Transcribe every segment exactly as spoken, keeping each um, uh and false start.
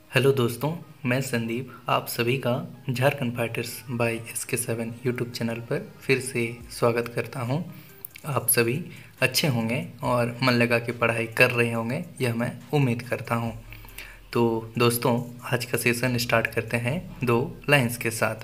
Hello दोस्तों, मैं संदीप आप सभी का Jharkhand fighters by S K seven YouTube channel पर फिर से स्वागत करता हूं। आप सभी अच्छे होंगे और मन लगा के पढ़ाई कर रहे होंगे, यह मैं उम्मीद करता हूं। तो दोस्तों, आज का सेशन स्टार्ट करते हैं दो लाइंस के साथ।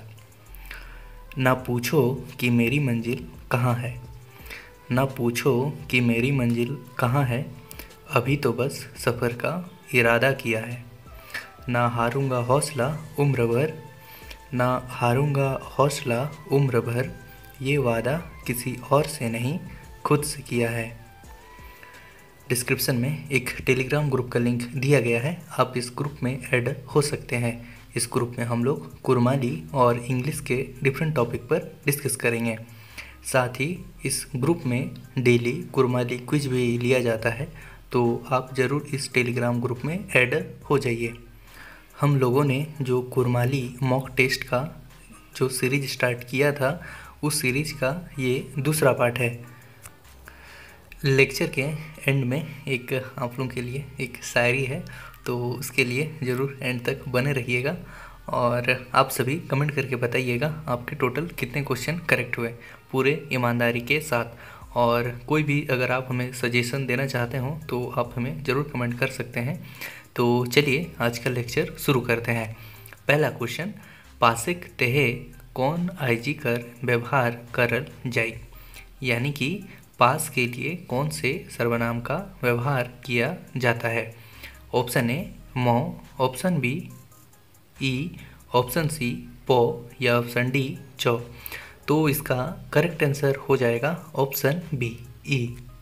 ना पूछो कि मेरी मंजिल कहाँ है, ना पूछो कि मेरी मंजिल कहाँ है, अभी तो बस सफ़र का इरादा किया है। ना हारूंगा हौसला उम्र भर, ना हारूंगा हौसला उम्र भर, ये वादा किसी और से नहीं खुद से किया है। डिस्क्रिप्शन में एक टेलीग्राम ग्रुप का लिंक दिया गया है, आप इस ग्रुप में ऐड हो सकते हैं। इस ग्रुप में हम लोग कुरमाली और इंग्लिश के डिफरेंट टॉपिक पर डिस्कस करेंगे। साथ ही इस ग्रुप में डेली कुरमाली क्विज भी लिया जाता है, तो आप ज़रूर इस टेलीग्राम ग्रुप में ऐड हो जाइए। हम लोगों ने जो कुरमाली मॉक टेस्ट का जो सीरीज स्टार्ट किया था, उस सीरीज का ये दूसरा पार्ट है। लेक्चर के एंड में एक आप लोगों के लिए एक शायरी है, तो उसके लिए ज़रूर एंड तक बने रहिएगा। और आप सभी कमेंट करके बताइएगा आपके टोटल कितने क्वेश्चन करेक्ट हुए, पूरे ईमानदारी के साथ। और कोई भी अगर आप हमें सजेशन देना चाहते हो तो आप हमें ज़रूर कमेंट कर सकते हैं। तो चलिए आज का लेक्चर शुरू करते हैं। पहला क्वेश्चन, पासिक तेहे कौन आईजी कर व्यवहार करल जाई, यानी कि पास के लिए कौन से सर्वनाम का व्यवहार किया जाता है। ऑप्शन ए मौ, ऑप्शन बी ई, ऑप्शन सी पो या ऑप्शन डी चौ। तो इसका करेक्ट आंसर हो जाएगा ऑप्शन बी ई,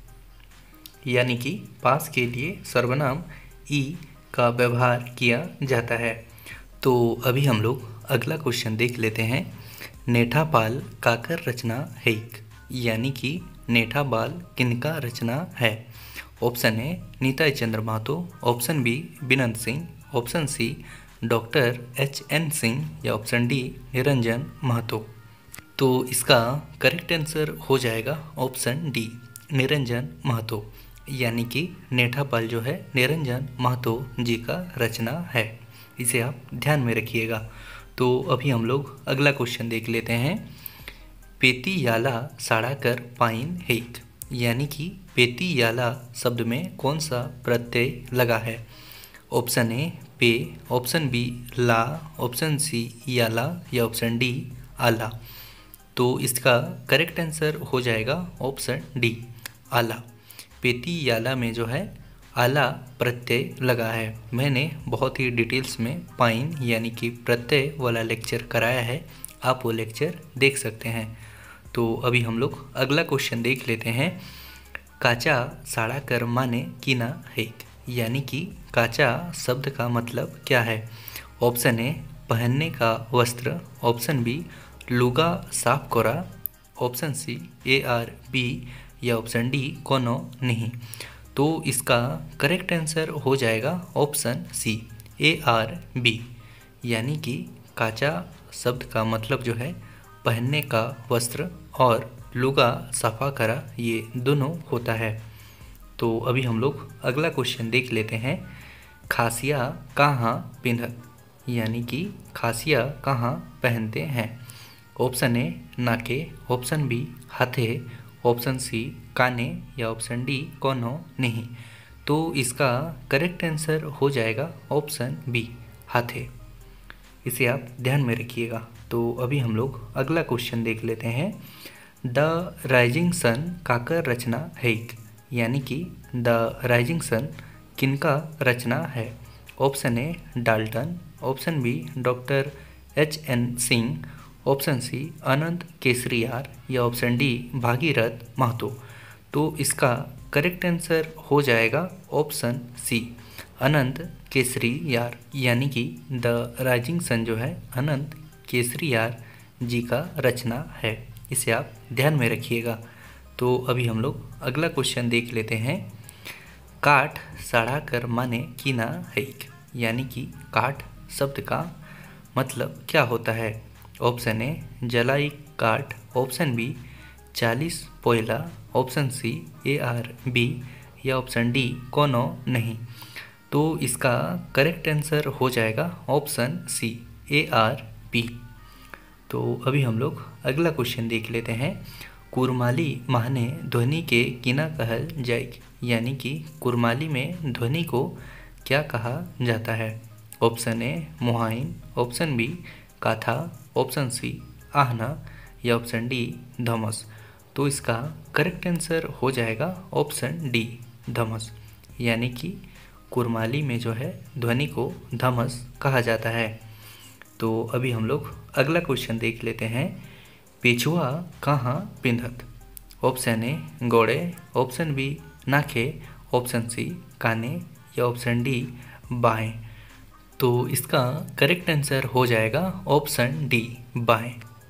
यानी कि पास के लिए सर्वनाम ई का व्यवहार किया जाता है। तो अभी हम लोग अगला क्वेश्चन देख लेते हैं। नेठा पाल काकर रचना है, यानी कि नेठा बाल किनका रचना है। Option A Nitai Chandra Mahato, option B Binant Singh, option C doctor H N Singh या ऑप्शन डी निरंजन महतो। तो इसका करेक्ट आंसर हो जाएगा ऑप्शन डी निरंजन महतो, यानी कि नेठा पाल जो है निरंजन महतो जी का रचना है। इसे आप ध्यान में रखिएगा। तो अभी हम लोग अगला क्वेश्चन देख लेते हैं। पेती याला साड़ा कर पाइन हेक, यानी कि पेती याला शब्द में कौन सा प्रत्यय लगा है। ऑप्शन ए पे, ऑप्शन बी ला, ऑप्शन सी याला या ऑप्शन डी आला। तो इसका करेक्ट आंसर हो जाएगा ऑप्शन डी आला। पेती याला में जो है आला प्रत्यय लगा है। मैंने बहुत ही डिटेल्स में पाइन यानी कि प्रत्यय वाला लेक्चर कराया है, आप वो लेक्चर देख सकते हैं। तो अभी हम लोग अगला क्वेश्चन देख लेते हैं। काचा साड़ा कर माने कीना है, यानी कि काचा शब्द का मतलब क्या है। ऑप्शन ए पहनने का वस्त्र, ऑप्शन बी लुगा साफ कोरा, ऑप्शन सी ए आर बी या ऑप्शन डी कोनो नहीं। तो इसका करेक्ट आंसर हो जाएगा ऑप्शन सी ए आर बी, यानी कि काचा शब्द का मतलब जो है पहनने का वस्त्र और लुगा साफा करा, ये दोनों होता है। तो अभी हम लोग अगला क्वेश्चन देख लेते हैं। खासिया कहाँ पिन्हत, यानी कि खासिया कहाँ पहनते हैं। ऑप्शन ए नाके, ऑप्शन बी हाथे, ऑप्शन सी काने या ऑप्शन डी कोनो नहीं। तो इसका करेक्ट आंसर हो जाएगा ऑप्शन बी हाथे, इसे आप ध्यान में रखिएगा। तो अभी हम लोग अगला क्वेश्चन देख लेते हैं। द राइजिंग सन काकर रचना है, यानी कि द राइजिंग सन किनका रचना है। Option A Dalton, option B doctor H N Singh, option C Anant केसरियार या ऑप्शन डी भागीरथ महतो। तो इसका करेक्ट आंसर हो जाएगा ऑप्शन सी अनंत केसरियार, यानी कि द राइजिंग सन जो है अनंत केसरियार जी का रचना है। इसे आप ध्यान में रखिएगा। तो अभी हम लोग अगला क्वेश्चन देख लेते हैं। काठ साड़ा कर माने कीना है, यानी कि काठ शब्द का मतलब क्या होता है। ऑप्शन ए जलाई काठ, ऑप्शन बी चालीस कोयला, ऑप्शन सी ए आर बी या ऑप्शन डी कोनो नहीं। तो इसका करेक्ट आंसर हो जाएगा ऑप्शन सी, ए आर पी। तो अभी हम लोग अगला क्वेश्चन देख लेते हैं। कुरमाली माने ध्वनि के किना कहल जाए, यानी कि कुरमाली में ध्वनि को क्या कहा जाता है। ऑप्शन ए मुहाइन, ऑप्शन बी काथा, ऑप्शन सी आहना या ऑप्शन डी धमस। तो इसका करेक्ट आंसर हो जाएगा ऑप्शन डी धमस, यानी कि कुरमाली में जो है ध्वनि को धमस कहा जाता है। तो अभी हम लोग अगला क्वेश्चन देख लेते हैं। पेछुआ कहाँ पिंधत। ऑप्शन ए गोड़े, ऑप्शन बी नाखे, ऑप्शन सी काने या ऑप्शन डी बाएं। तो इसका करेक्ट आंसर हो जाएगा ऑप्शन डी बाएं।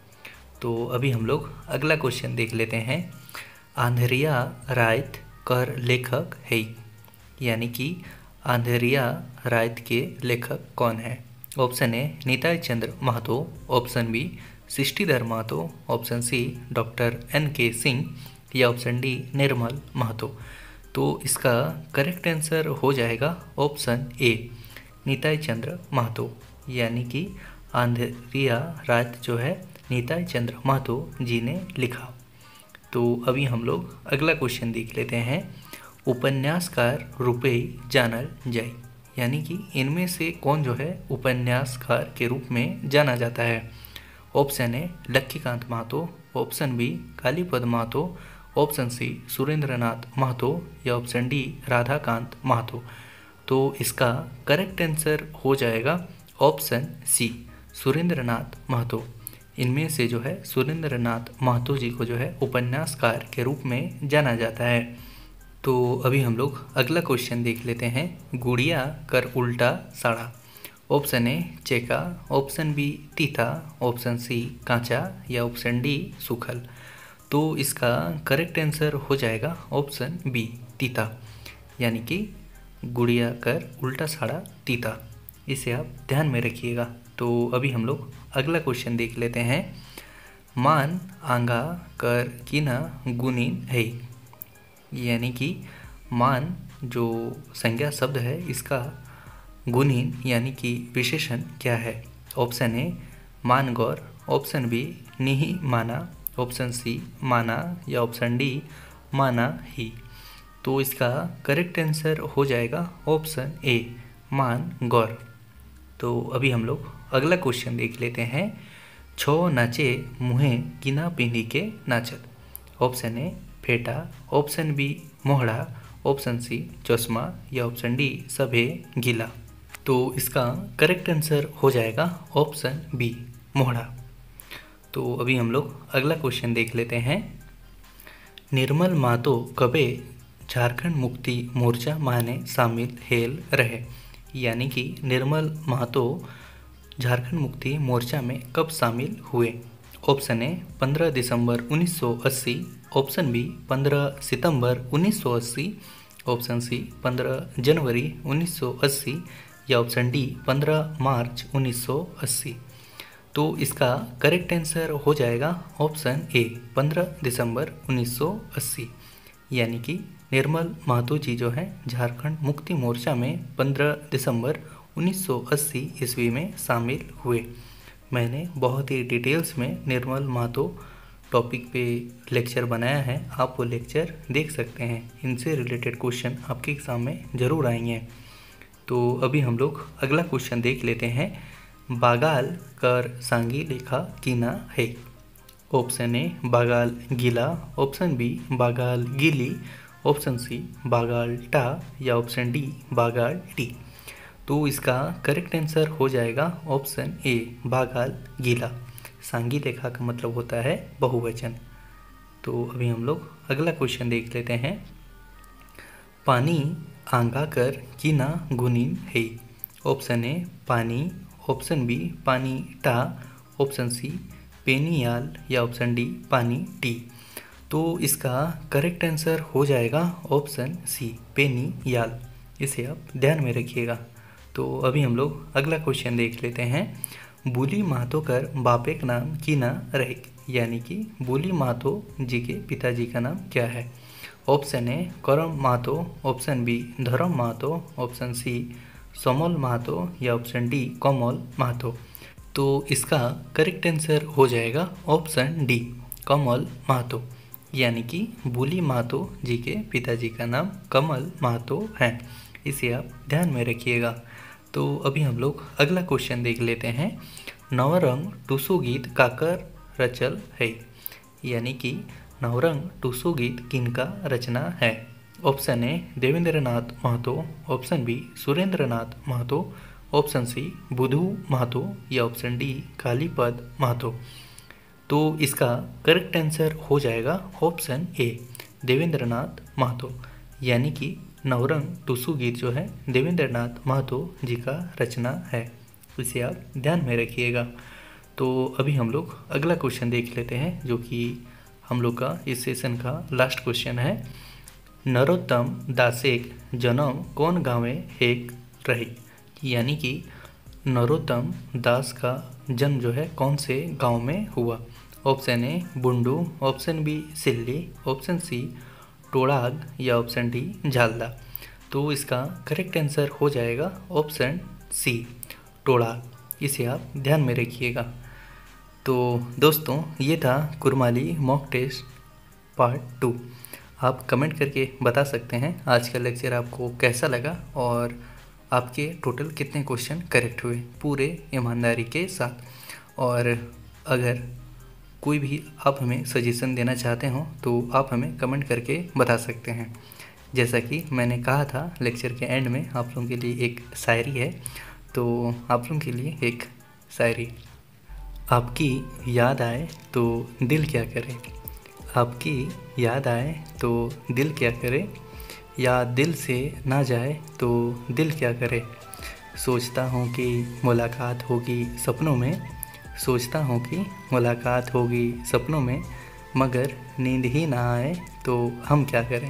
तो अभी हम लोग अगला क्वेश्चन देख लेते हैं। आंधरिया रायत कर लेखक है, यानी कि आंधरिया रायत के लेखक कौन है। Option A Nitai Chandra Mahato, option B Srishtidhar Mahato, option C doctor N K Singh या ऑप्शन डी निर्मल महतो। तो इसका करेक्ट आंसर हो जाएगा ऑप्शन ए निताई चंद्र महतो, यानी कि आंधरिया रायत जो है निताई चंद्र महतो जी ने लिखा। तो अभी हम लोग अगला क्वेश्चन देख लेते हैं। उपन्यासकार रूपे जानल जाए, यानी कि इनमें से कौन जो है उपन्यासकार के रूप में जाना जाता है। Option A Laxmikant Mahato, option B Kalipad Mahato, option C Surendranath Mahato या ऑप्शन डी राधाकांत महतो। तो इसका करेक्ट आंसर हो जाएगा ऑप्शन सी सुरेंद्रनाथ महतो। इनमें से जो है सुरेंद्रनाथ महतो जी को जो है उपन्यासकार के रूप में जाना जाता है। तो अभी हम लोग अगला क्वेश्चन देख लेते हैं। गुड़िया कर उल्टा साड़ा। ऑप्शन ए चेका, ऑप्शन बी तीता, ऑप्शन सी कांचा या ऑप्शन डी सूखल। तो इसका करेक्ट आंसर हो जाएगा ऑप्शन बी तीता, यानी कि गुड़िया कर उल्टा साड़ा तीता। इसे आप ध्यान में रखिएगा। तो अभी हम लोग अगला क्वेश्चन देख लेते हैं। मान आंगा कर किना गुणीन है, यानी कि मान जो संज्ञा शब्द है इसका गुणीन यानी कि विशेषण क्या है। ऑप्शन ए मान गौर, ऑप्शन बी निहि माना, ऑप्शन सी माना या ऑप्शन डी माना ही। तो इसका करेक्ट आंसर हो जाएगा ऑप्शन ए मान गौर। तो अभी हम लोग अगला क्वेश्चन देख लेते हैं। छो नाचे मुहे किना पिंडी के नाचत। ऑप्शन ए फेटा, ऑप्शन बी मोहड़ा, ऑप्शन सी चश्मा या ऑप्शन डी सभे गीला। तो इसका करेक्ट आंसर हो जाएगा ऑप्शन बी मोहड़ा। तो अभी हम लोग अगला क्वेश्चन देख लेते हैं। निर्मल महतो कबे झारखंड मुक्ति मोर्चा माने शामिल हेल रहे, यानी कि निर्मल महतो झारखंड मुक्ति मोर्चा में कब शामिल हुए। ऑप्शन ए पंद्रह दिसंबर उन्नीस सौ अस्सी, ऑप्शन बी पंद्रह सितंबर उन्नीस सौ अस्सी, ऑप्शन सी पंद्रह जनवरी उन्नीस सौ अस्सी या ऑप्शन डी पंद्रह मार्च उन्नीस सौ अस्सी। तो इसका करेक्ट आंसर हो जाएगा ऑप्शन ए पंद्रह दिसंबर उन्नीस सौ अस्सी, यानी कि निर्मल महतो जी जो है झारखंड मुक्ति मोर्चा में पंद्रह दिसंबर उन्नीस सौ अस्सी ईस्वी में शामिल हुए। मैंने बहुत ही डिटेल्स में निर्मल महतो टॉपिक पे लेक्चर बनाया है, आप वो लेक्चर देख सकते हैं। इनसे रिलेटेड क्वेश्चन आपके एग्ज़ाम में ज़रूर आएंगे। तो अभी हम लोग अगला क्वेश्चन देख लेते हैं। बागाल कर सांगी लेखा कीना है। ऑप्शन ए बागाल गीला, ऑप्शन बी बागाल गीली, ऑप्शन सी बागाल टा या ऑप्शन डी बागाल टी। तो इसका करेक्ट आंसर हो जाएगा ऑप्शन ए बागाल गीला। सांगी लेखा का मतलब होता है बहुवचन। तो अभी हम लोग अगला क्वेश्चन देख लेते हैं। पानी आंगा कर किना गुणीन है। ऑप्शन ए पानी, ऑप्शन बी पानी टा, ऑप्शन सी पेनियाल या ऑप्शन डी पानी टी। तो इसका करेक्ट आंसर हो जाएगा ऑप्शन सी पेनियाल। इसे आप ध्यान में रखिएगा। तो अभी हम लोग अगला क्वेश्चन देख लेते हैं। बूली महतो कर बापे का नाम की ना रहे, यानी कि बूली महतो जी के पिताजी का नाम क्या है। ऑप्शन ए करम Mahato, option B Dharma Mahato, option C Samal Mahato या ऑप्शन डी कमल महतो। तो इसका करेक्ट आंसर हो जाएगा ऑप्शन डी कमल महतो, यानी कि बुली महतो जी के पिताजी का नाम कमल महतो है। इसे आप ध्यान में रखिएगा। तो अभी हम लोग अगला क्वेश्चन देख लेते हैं। नवरंग टूसू गीत काकर रचल है, यानी कि नवरंग टूसू गीत किनका रचना है। Option A Devendranath Mahato, option B Surendranath Mahato, option C Budhu Mahato या ऑप्शन डी कालीपद महतो। तो इसका करेक्ट आंसर हो जाएगा ऑप्शन ए देवेंद्रनाथ महतो, यानी कि नवरंग टूसू गीत जो है देवेंद्रनाथ महतो जी का रचना है। इसे आप ध्यान में रखिएगा। तो अभी हम लोग अगला क्वेश्चन देख लेते हैं, जो कि हम लोग का इस सेशन का लास्ट क्वेश्चन है। नरोत्तम दासेक जन्म कौन गाँव एक रही, यानी कि नरोत्तम दास का जन्म जो है कौन से गांव में हुआ। Option A Bundu, option B Silli, option C Todag या ऑप्शन डी झालदा। तो इसका करेक्ट आंसर हो जाएगा ऑप्शन सी टोड़ाग। इसे आप ध्यान में रखिएगा। तो दोस्तों ये था Kurmali mock test part two. आप कमेंट करके बता सकते हैं आज का लेक्चर आपको कैसा लगा और आपके टोटल कितने क्वेश्चन करेक्ट हुए पूरे ईमानदारी के साथ। और अगर कोई भी आप हमें सजेशन देना चाहते हो तो आप हमें कमेंट करके बता सकते हैं। जैसा कि मैंने कहा था लेक्चर के एंड में आप लोगों के लिए एक शायरी है, तो आप लोगों के लिए एक शायरी। आपकी याद आए तो दिल क्या करे, आपकी याद आए तो दिल क्या करे, या दिल से ना जाए तो दिल क्या करे। सोचता हूँ कि मुलाकात होगी सपनों में, सोचता हूँ कि मुलाकात होगी सपनों में, मगर नींद ही ना आए तो हम क्या करें।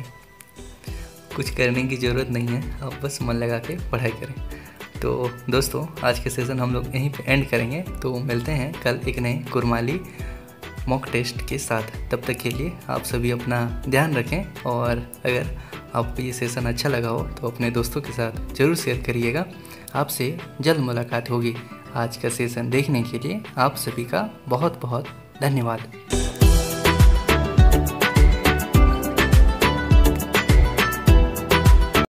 कुछ करने की ज़रूरत नहीं है, आप बस मन लगा के पढ़ाई करें। तो दोस्तों आज के सेशन हम लोग यहीं पे एंड करेंगे। तो मिलते हैं कल एक नए कुरमाली मॉक टेस्ट के साथ। तब तक के लिए आप सभी अपना ध्यान रखें, और अगर आपको ये सेशन अच्छा लगा हो तो अपने दोस्तों के साथ ज़रूर शेयर करिएगा। आपसे जल्द मुलाकात होगी। आज का सेशन देखने के लिए आप सभी का बहुत बहुत धन्यवाद।